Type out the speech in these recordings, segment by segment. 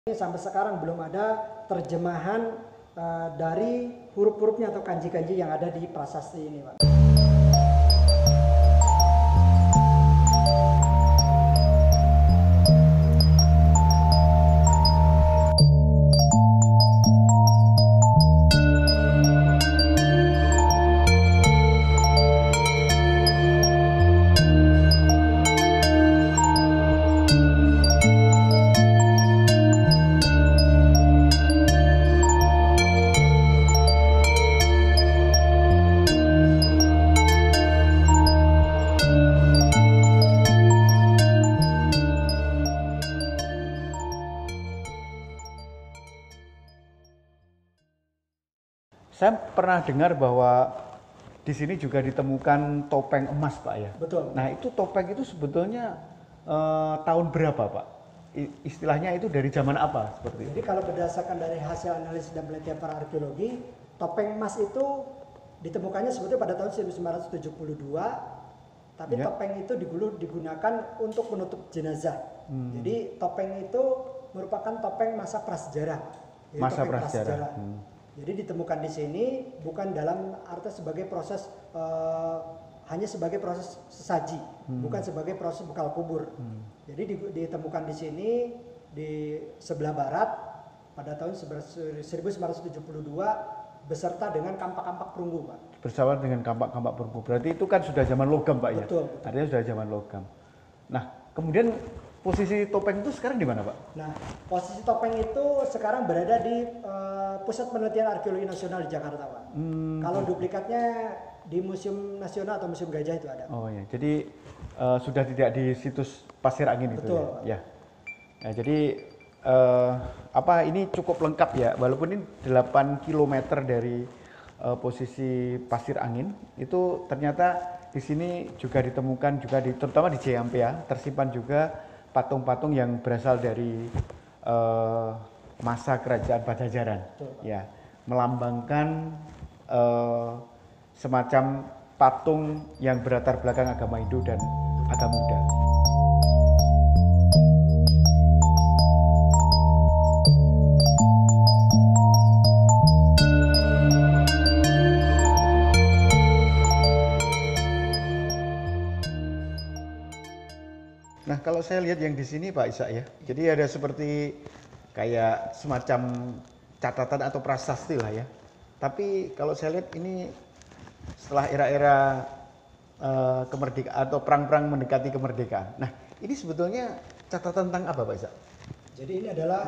Ini sampai sekarang belum ada terjemahan dari huruf-hurufnya atau kanji-kanji yang ada di prasasti ini, Pak. Saya pernah dengar bahwa di sini juga ditemukan topeng emas, Pak ya. Betul. Nah, itu topeng itu sebetulnya tahun berapa, Pak? Istilahnya itu dari zaman apa seperti itu? Jadi kalau berdasarkan dari hasil analisis dan penelitian para arkeologi, topeng emas itu ditemukannya sebetulnya pada tahun 1972, tapi Ya. topeng itu dulu digunakan untuk menutup jenazah. Jadi topeng itu merupakan topeng masa prasejarah. Jadi Masa topeng prasejarah. Jadi ditemukan di sini bukan dalam arti sebagai proses hanya sebagai proses sesaji, bukan sebagai proses bekal kubur. Jadi ditemukan di sini di sebelah barat pada tahun 1972 beserta dengan kampak-kampak perunggu, Pak. Bersama dengan kampak-kampak perunggu. Berarti itu kan sudah zaman logam, Pak ya? Betul. Artinya sudah zaman logam. Nah, kemudian posisi topeng itu sekarang di mana, Pak? Nah, posisi topeng itu sekarang berada di Pusat Penelitian Arkeologi Nasional di Jakarta, Pak. Kalau duplikatnya di Museum Nasional atau Museum Gajah itu ada. Oh ya, jadi sudah tidak di situs Pasir Angin itu. Betul. Ya. Nah, jadi ini cukup lengkap ya, walaupun ini 8 km dari posisi Pasir Angin, itu ternyata di sini juga ditemukan juga terutama di Ciampea tersimpan juga patung-patung yang berasal dari masa kerajaan Pajajaran. Betul. Ya, melambangkan semacam patung yang berlatar belakang agama Hindu dan agama Buddha. Nah, kalau saya lihat yang di sini Pak Ishak ya, jadi ada seperti kayak semacam catatan atau prasasti lah ya. Tapi kalau saya lihat ini setelah era-era kemerdekaan atau perang-perang mendekati kemerdekaan. Nah, ini sebetulnya catatan tentang apa, Pak Ishak? Jadi ini adalah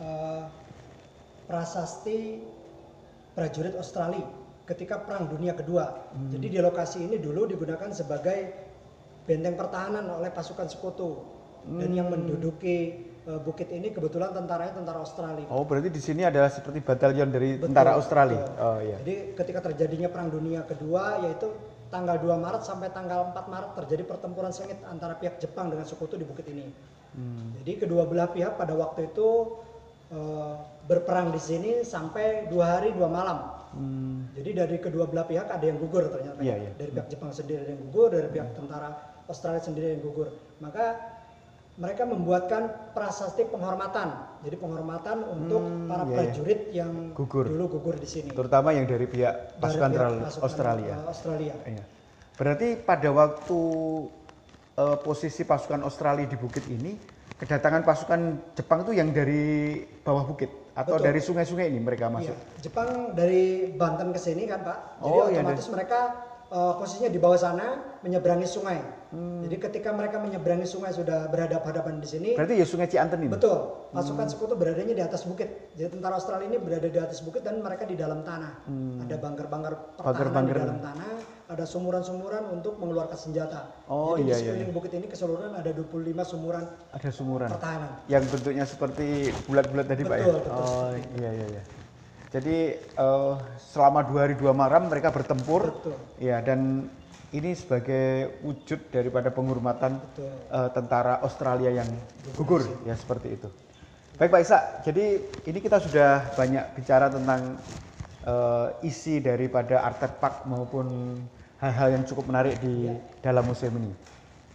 prasasti prajurit Australia ketika Perang Dunia Kedua. Jadi di lokasi ini dulu digunakan sebagai benteng pertahanan oleh pasukan Sekutu. Dan yang menduduki bukit ini kebetulan tentaranya tentara Australia. Oh, berarti di sini adalah seperti batalion dari tentara Australia. Betul. Oh iya. Jadi ketika terjadinya Perang Dunia Kedua, yaitu tanggal 2 Maret sampai tanggal 4 Maret terjadi pertempuran sengit antara pihak Jepang dengan Sekutu di bukit ini. Jadi kedua belah pihak pada waktu itu berperang di sini sampai 2 hari 2 malam. Jadi dari kedua belah pihak ada yang gugur ternyata. Iya, iya. Dari pihak Jepang sendiri ada yang gugur, dari pihak tentara Australia sendiri yang gugur. Maka mereka membuatkan prasasti penghormatan. Jadi penghormatan untuk para prajurit yang Gugur. dulu gugur di sini. Terutama yang dari pihak pasukan Australia. Australia. Iya. Berarti pada waktu posisi pasukan Australia di bukit ini, kedatangan pasukan Jepang itu yang dari bawah bukit atau Betul. dari sungai-sungai ini mereka masuk? Iya. Jepang dari Banten ke sini kan, Pak. Jadi Oh, iya, otomatis mereka posisinya di bawah sana menyeberangi sungai. Jadi ketika mereka menyeberangi sungai sudah berhadapan-hadapan di sini. Berarti ya Sungai Cianten ini? Betul. Pasukan Sekutu beradanya di atas bukit. Jadi tentara Australia ini berada di atas bukit dan mereka di dalam tanah. Ada bangker-bangker pertahanan di dalam tanah, ada sumuran-sumuran untuk mengeluarkan senjata. Oh, Jadi iya, di sekeliling bukit ini keseluruhan ada 25 sumuran Ada sumuran pertahanan. yang bentuknya seperti bulat-bulat tadi, Pak ya? Betul. Oh iya. Jadi selama 2 hari 2 malam mereka bertempur. Betul. Ya, dan ini sebagai wujud daripada penghormatan tentara Australia yang gugur ya, seperti itu. Baik Pak Ishak, jadi ini kita sudah banyak bicara tentang isi daripada artefak maupun hal-hal yang cukup menarik di dalam museum ini.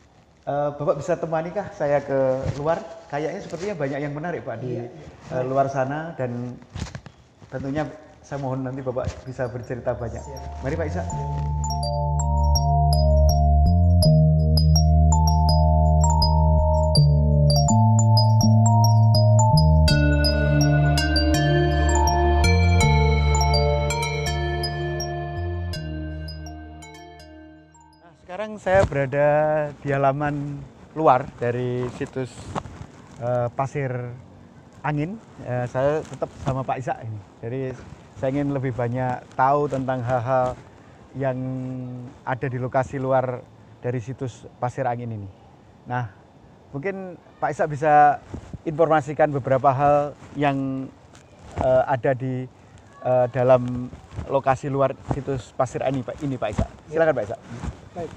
Bapak bisa temani kah saya ke luar? Kayaknya sepertinya banyak yang menarik Pak di luar sana, dan tentunya saya mohon nanti Bapak bisa bercerita banyak. Mari Pak Isa. Sekarang saya berada di halaman luar dari situs Pasir Angin. Saya tetap sama Pak Isa ini. Jadi saya ingin lebih banyak tahu tentang hal-hal yang ada di lokasi luar dari situs Pasir Angin ini. Nah, mungkin Pak Isa bisa informasikan beberapa hal yang ada di dalam lokasi luar situs Pasir Angin ini Pak Isa. Silakan Pak Isa. Baik,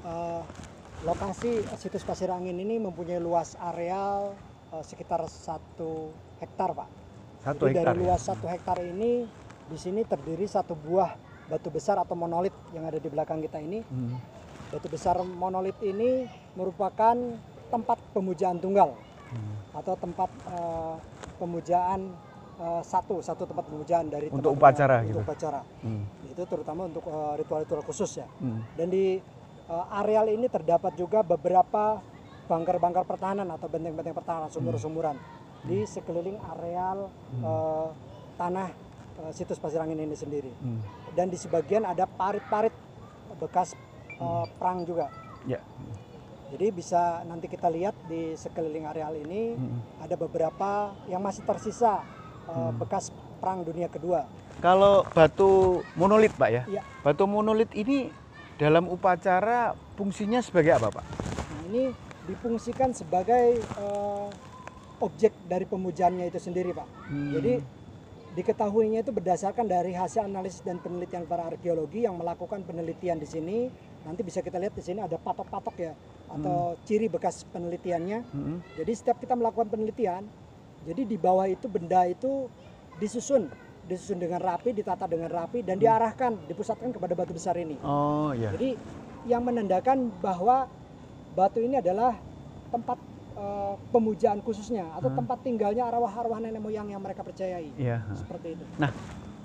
lokasi situs Pasir Angin ini mempunyai luas areal sekitar 1 hektar, Pak. Jadi dari luas 1 hektar ini, di sini terdiri satu buah batu besar atau monolit yang ada di belakang kita ini. Batu besar monolit ini merupakan tempat pemujaan tunggal atau tempat pemujaan satu tempat pemujaan dari untuk upacara untuk gitu. Upacara. Itu terutama untuk ritual-ritual khusus ya. Dan di areal ini terdapat juga beberapa bangker-bangker pertahanan atau benteng-benteng pertahanan, sumur-sumuran di sekeliling areal tanah situs Pasir Angin ini sendiri. Dan di sebagian ada parit-parit bekas perang juga. Jadi bisa nanti kita lihat di sekeliling areal ini ada beberapa yang masih tersisa bekas Perang Dunia Kedua. Kalau batu monolit Pak ya? Iya. Batu monolit ini dalam upacara fungsinya sebagai apa Pak? Nah, ini difungsikan sebagai objek dari pemujaannya itu sendiri Pak. Jadi diketahuinya itu berdasarkan dari hasil analisis dan penelitian para arkeologi yang melakukan penelitian di sini. Nanti bisa kita lihat di sini ada patok-patok ya atau ciri bekas penelitiannya. Jadi setiap kita melakukan penelitian, jadi di bawah itu benda itu disusun dengan rapi, ditata dengan rapi dan diarahkan, dipusatkan kepada batu besar ini. Oh iya. Jadi yang menandakan bahwa batu ini adalah tempat pemujaan khususnya atau tempat tinggalnya arwah-arwah nenek moyang yang mereka percayai. Iya. Seperti itu. Nah,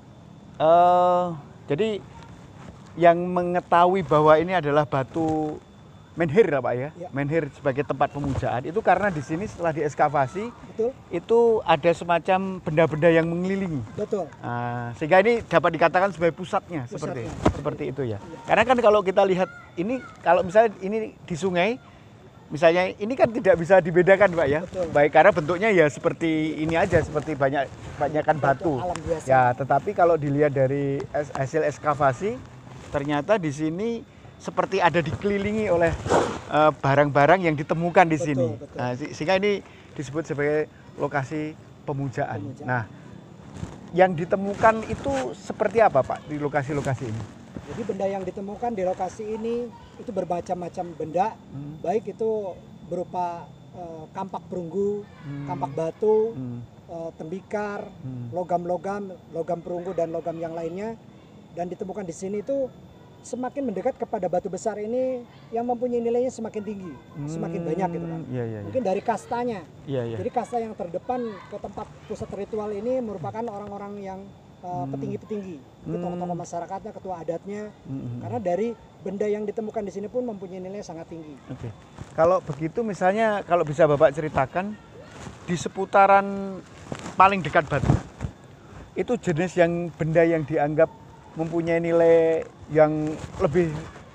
jadi yang mengetahui bahwa ini adalah batu menhir Pak ya, menhir sebagai tempat pemujaan itu karena di sini setelah diekskavasi, itu ada semacam benda-benda yang mengelilingi. Betul. Sehingga ini dapat dikatakan sebagai pusatnya. Seperti itu ya. Karena kan kalau kita lihat ini, kalau misalnya ini di sungai, misalnya ini kan tidak bisa dibedakan Pak ya. Betul. Baik karena bentuknya ya seperti ini aja, seperti banyakkan batu. Alam biasa. Ya, tetapi kalau dilihat dari hasil ekskavasi, ternyata di sini seperti ada dikelilingi oleh barang-barang yang ditemukan di sini. Betul. Nah, sehingga ini disebut sebagai lokasi pemujaan. Nah, yang ditemukan itu seperti apa Pak di lokasi-lokasi ini? Jadi benda yang ditemukan di lokasi ini itu bermacam-macam benda, baik itu berupa kampak perunggu, kampak batu, tembikar, logam perunggu dan logam yang lainnya. Dan ditemukan di sini itu semakin mendekat kepada batu besar ini yang mempunyai nilainya semakin tinggi, semakin banyak gitu kan. Mungkin dari kastanya. Jadi kasta yang terdepan ke tempat pusat ritual ini merupakan orang-orang yang petinggi-petinggi, tokoh-tokoh masyarakatnya, ketua adatnya. Karena dari benda yang ditemukan di sini pun mempunyai nilai sangat tinggi. Oke. Kalau begitu misalnya kalau bisa Bapak ceritakan di seputaran paling dekat batu, itu jenis yang benda yang dianggap mempunyai nilai yang lebih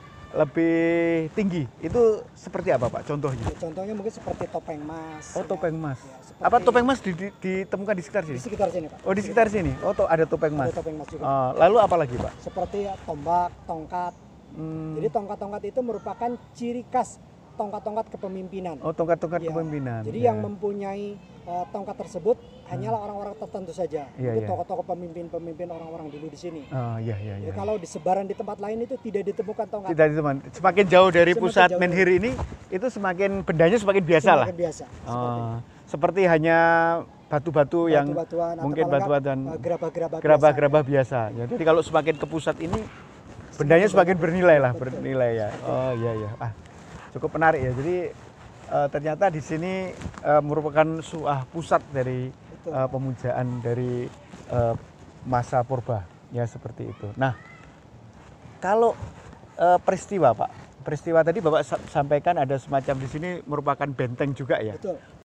tinggi, itu seperti apa Pak contohnya? Contohnya mungkin seperti topeng emas. Oh, topeng emas. Ya, apa topeng emas ditemukan di sekitar sini? Di sekitar sini Pak. Oh, di sekitar sini. Oh, ada topeng emas. Ada topeng emas juga. Lalu apa lagi Pak? Seperti tombak, tongkat. Jadi tongkat-tongkat itu merupakan ciri khas tongkat-tongkat kepemimpinan. Oh, tongkat-tongkat kepemimpinan. Jadi yang mempunyai tongkat tersebut hanyalah orang-orang tertentu saja. Mungkin tokoh-tokoh pemimpin orang-orang dulu di sini. Jadi kalau disebaran di tempat lain itu tidak ditemukan tongkat. Tidak ditemukan. Semakin jauh dari pusat menhir ini, itu semakin bendanya semakin biasa lah. Semakin biasa. Seperti hanya batu-batu yang mungkin batu-batuan gerabah-gerabah biasa. Jadi kalau semakin ke pusat ini, bendanya semakin bernilai lah, bernilai ya. Oh iya. cukup menarik ya. Jadi ternyata di sini merupakan pusat dari pemujaan dari masa purba ya, seperti itu. Nah, kalau peristiwa Pak, peristiwa tadi Bapak sampaikan ada semacam di sini merupakan benteng juga ya. Betul.